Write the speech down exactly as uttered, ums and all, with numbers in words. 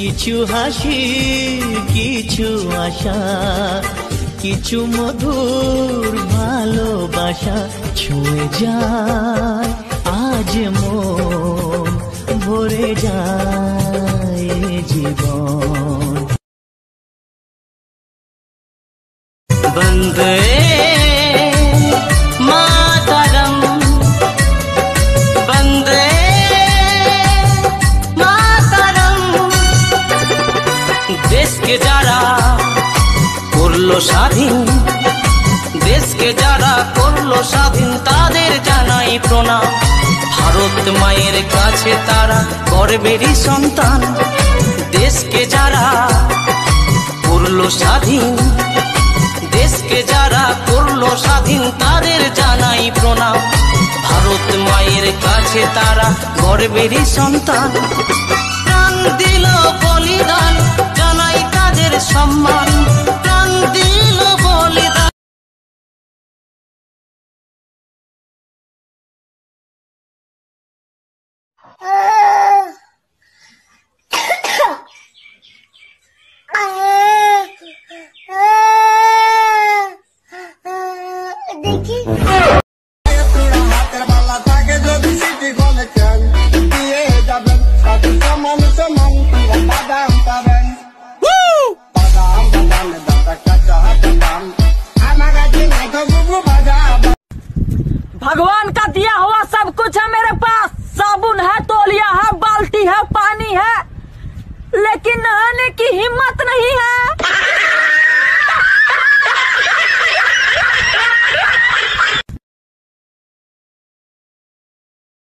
किछु हासि किछु आशा किछु मधुर भालोबाशा छुए जाए आज मन भरे जाए जीवन। वंदे मातरम वंदे मातरम। देश के जारा করলো স্বাধীন, দেশকে যারা করলো স্বাধীন তাদের জানাই প্রণাম। ভারত মায়ের কাছে তারা গর্বেরই সন্তান। দেশকে যারা করলো স্বাধীন, দেশকে যারা করলো স্বাধীন তাদের জানাই প্রণাম। ভারত মায়ের কাছে তারা গর্বেরই সন্তান। প্রাণ দিল বলিদান জানাই তাদের সম্মান। প্রাণ দিল বলিদান। भगवान का दिया हुआ सब कुछ है मेरे पास। साबुन है, तौलिया है, बाल्टी है, पानी है, लेकिन नहाने की हिम्मत नहीं है।